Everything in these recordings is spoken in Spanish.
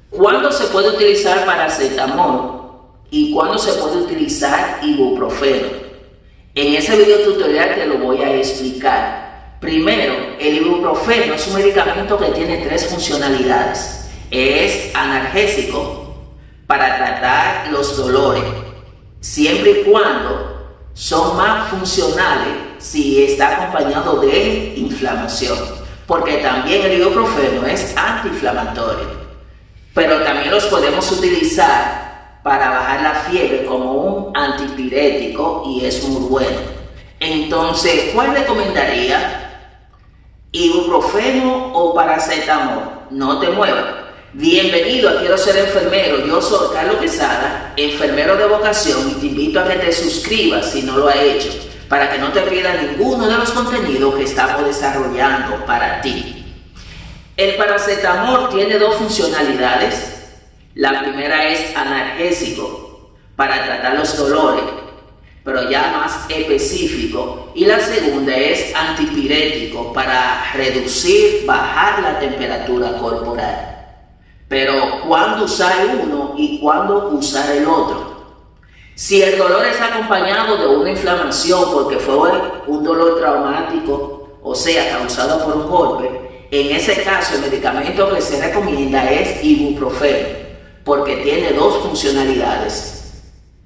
¿Cuándo se puede utilizar paracetamol y cuándo se puede utilizar ibuprofeno? En ese video tutorial te lo voy a explicar. Primero, el ibuprofeno es un medicamento que tiene tres funcionalidades. Es analgésico para tratar los dolores, siempre y cuando son más funcionales si está acompañado de inflamación, porque también el ibuprofeno es antiinflamatorio. Pero también los podemos utilizar para bajar la fiebre como un antipirético y es muy bueno. Entonces, ¿cuál recomendaría? ¿Ibuprofeno o paracetamol? No te muevas. Bienvenido a Quiero Ser Enfermero. Yo soy Carlos Quesada, enfermero de vocación, y te invito a que te suscribas si no lo has hecho, para que no te pierdas ninguno de los contenidos que estamos desarrollando para ti. El paracetamol tiene dos funcionalidades. La primera es analgésico para tratar los dolores, pero ya más específico. Y la segunda es antipirético para reducir, bajar la temperatura corporal. Pero ¿cuándo usar uno y cuándo usar el otro? Si el dolor es acompañado de una inflamación porque fue un dolor traumático, o sea, causado por un golpe, en ese caso el medicamento que se recomienda es ibuprofeno, porque tiene dos funcionalidades: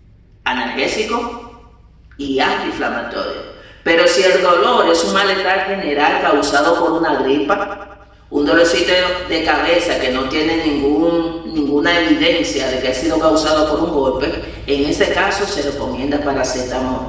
analgésico y antiinflamatorio. Pero si el dolor es un malestar general causado por una gripa, un dolorcito de cabeza que no tiene ninguna evidencia de que ha sido causado por un golpe, en ese caso se recomienda paracetamol.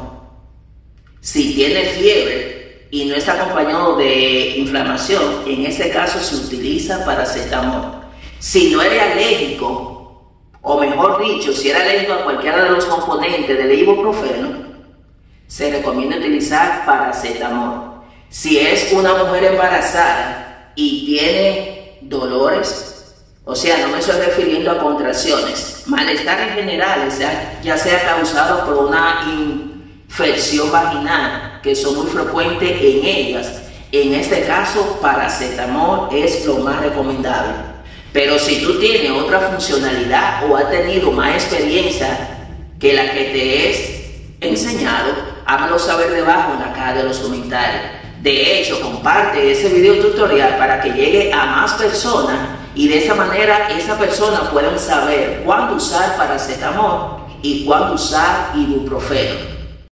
Si tiene fiebre y no está acompañado de inflamación, en ese caso se utiliza paracetamol. Si no eres alérgico, o mejor dicho, si eres alérgico a cualquiera de los componentes del ibuprofeno, se recomienda utilizar paracetamol. Si es una mujer embarazada y tiene dolores, o sea, no me estoy refiriendo a contracciones, malestares generales, ya sea causado por una infección vaginal, que son muy frecuentes en ellas, en este caso paracetamol es lo más recomendable. Pero si tú tienes otra funcionalidad o has tenido más experiencia que la que te he enseñado, hámelo saber debajo en la caja de los comentarios. De hecho, comparte ese video tutorial para que llegue a más personas y de esa manera esas personas puedan saber cuándo usar paracetamol y cuándo usar ibuprofeno.